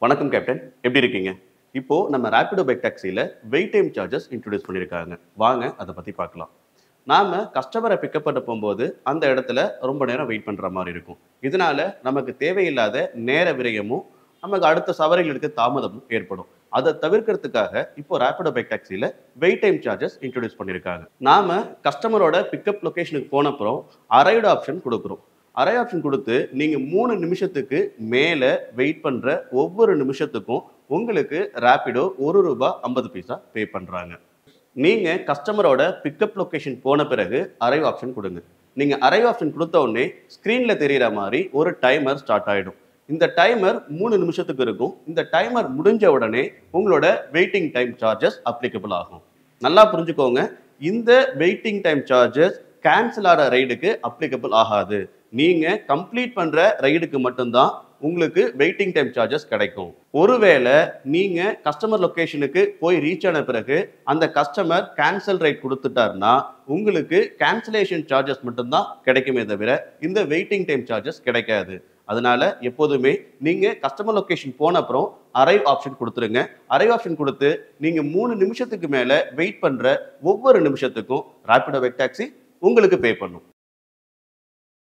வணக்கம் கேப்டன், எப்படி இருக்கீங்க? இப்போ நம்ம ரேபிடோ பைக் டாக்ஸில வெயிட் டைம் சார்ஜஸ் இன்ட்ரோடியூஸ் பண்ணியிருக்காங்க. வாங்க அதை பத்தி பார்க்கலாம். நாம கஸ்டமரை பிக்கப் பண்ண போகும்போது அந்த இடத்துல ரொம்ப நேரம் வெயிட் பண்ற மாதிரி இருக்கும். இதனால நமக்கு தேவையில்லாத நேர விரயமும் நமக்கு அடுத்த சவாரிகளுக்கு தாமதமும் ஏற்படும். அதை தவிர்க்கிறதுக்காக இப்போ ரேபிடோ பைக் டாக்ஸில வெயிட் டைம் சார்ஜஸ் இன்ட்ரோடியூஸ் பண்ணியிருக்காங்க. நாம கஸ்டமரோட பிக்கப் லொகேஷனுக்கு போன அப்புறம் அரைவ்டு ஆப்ஷன் கொடுக்குறோம். அரை ஆப்ஷன் கொடுத்து நீங்க 3 நிமிஷத்துக்கு மேல வெயிட் பண்ற ஒவ்வொரு நிமிஷத்துக்கும் உங்களுக்கு ரேபிடோ ₹1.50 பே பண்றாங்க. நீங்க கஸ்டமரோட பிக்கப் லொகேஷன் போன பிறகு அரைவ் ஆப்ஷன் கொடுங்க. நீங்க அரைவ் ஆப்ஷன் கொடுத்த உடனே ஸ்கிரீன்ல தெரியற மாதிரி ஒரு டைமர் ஸ்டார்ட் ஆயிடும். இந்த டைமர் 3 நிமிஷத்துக்கு இருக்கும். இந்த டைமர் முடிஞ்ச உடனே உங்களோட வெயிட்டிங் டைம் சார்ஜஸ் அப்ளிகபிள் ஆகும். நல்லா புரிஞ்சுக்கோங்க, இந்த வெயிட்டிங் டைம் சார்ஜஸ் கேன்சல் ஆகிற ரைடுக்கு அப்ளிகபிள் ஆகாது. நீங்க கம்ப்ளீட் பண்ற ரைடுக்கு மட்டும்தான் உங்களுக்கு வெயிட்டிங் டைம் சார்ஜஸ் கிடைக்கும். ஒருவேளை நீங்க கஸ்டமர் லொகேஷனுக்கு போய் ரீச் ஆன பிறகு அந்த கஸ்டமர் கேன்சல் ரைட் கொடுத்துட்டாருன்னா உங்களுக்கு கேன்சலேஷன் சார்ஜஸ் மட்டும்தான் கிடைக்குமே தவிர இந்த வெயிட்டிங் டைம் சார்ஜஸ் கிடைக்காது. அதனால எப்போதுமே நீங்க கஸ்டமர் லொகேஷன் போன அப்புறம் அரைவ் ஆப்ஷன் கொடுத்துருங்க. அரைவ் ஆப்ஷன் கொடுத்து நீங்க 3 நிமிஷத்துக்கு மேல வெயிட் பண்ற ஒவ்வொரு நிமிஷத்துக்கும் ரேபிடோ பைக் டாக்ஸி உங்களுக்கு பே பண்ணும்.